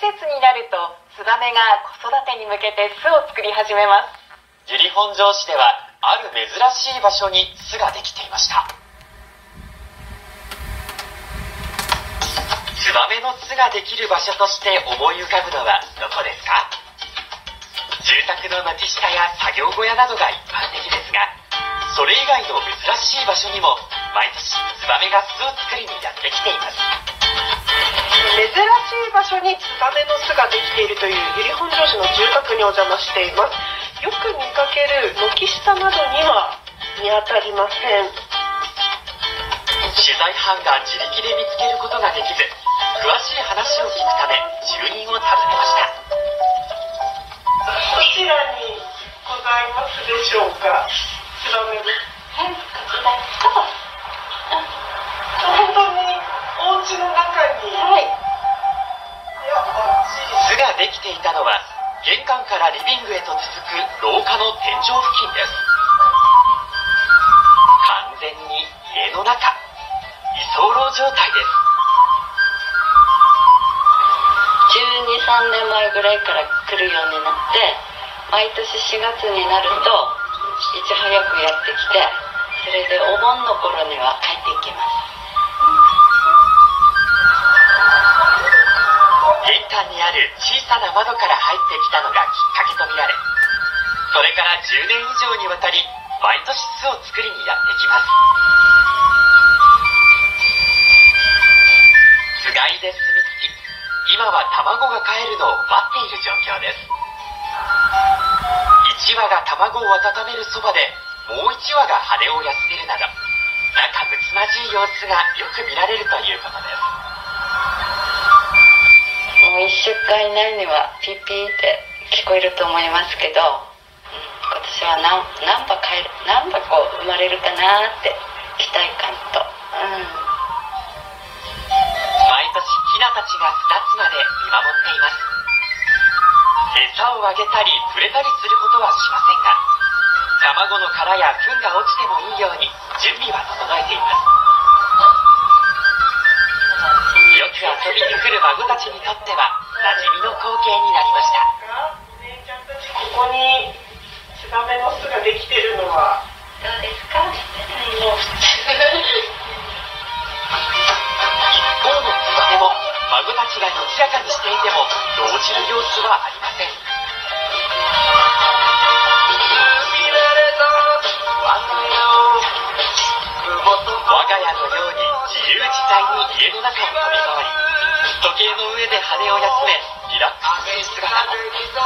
季節になるとツバメが子育てに向けて巣を作り始めます。 由利本荘市ではある珍しい場所に巣ができていました。ツバメの巣ができる場所として思い浮かぶのはどこですか？住宅の軒下や作業小屋などが一般的ですが、それ以外の珍しい場所にも毎年ツバメが巣を作りにやってきています。 珍しい場所にツバメの巣ができているという由利本荘市の住宅にお邪魔しています。よく見かける軒下などには見当たりません。 取材班が自力で見つけることができず、詳しい話を聞くため住人を訪ねました。 こちらにございますでしょうか？ツバメです。 はい、こちら本当にお家の中に。 はい。 巣ができていたのは玄関からリビングへと続く廊下の天井付近です。完全に家の中、居候状態です。 12、3年前ぐらいから来るようになって、毎年4月になるといち早くやってきて、それでお盆の頃には帰ってきます。 玄関にある小さな窓から入ってきたのがきっかけとみられ、それから10年以上にわたり毎年巣を作りにやってきます。つがいで住み着き、今は卵がかえるのを待っている状況です。1羽が卵を温めるそばでもう1羽が羽を休めるなど、仲睦まじい様子がよく見られるということです。 もう1週間以内にはピーピーって聞こえると思いますけど、今年は何羽生まれるかなって期待感と、 毎年ヒナたちが巣立つまで見守っています。餌をあげたり触れたりすることはしませんが、卵の殻や糞が落ちてもいいように準備は整えています。よく遊びに来る孫たちにとっては馴染みの光景になりました。 お姉ちゃんたち、ここにツバメの巣ができてるのはどうですか？ 一方のツバメも孫たちがにぎやかにしていても動じる様子はありません。我が家のように自由自在に家の中を飛び回り、時計の上で羽を休めリラックスする姿も、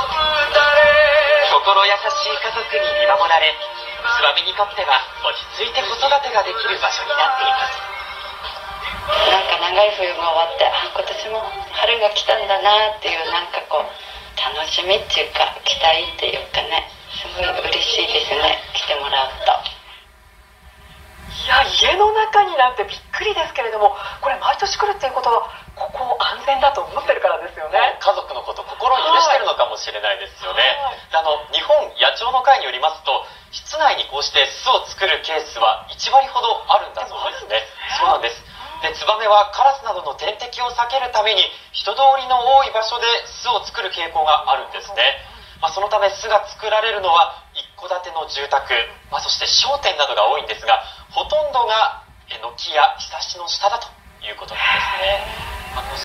心優しい家族に見守られ、ツバメにとっては落ち着いて子育てができる場所になっています。 なんか長い冬が終わって、今年も春が来たんだなっていう、なんかこう楽しみっていうか期待っていうかね、すごい嬉しいですね、来てもらうと。 いや、家の中になんてびっくりですけれども、これ毎年来るっていうことはここ安全だと思ってるからですよね。 家族のこと心に許してるのかもしれないですよね。日本野鳥の会によりますと、室内にこうして巣を作るケースは1割ほどあるんだそうですね。そうなんです。で、ツバメはカラスなどの天敵を避けるために人通りの多い場所で巣を作る傾向があるんですね。そのため巣が作られるのは一戸建ての住宅、そして商店などが多いんですが、ほとんどが軒やひさしの下だということなんですね。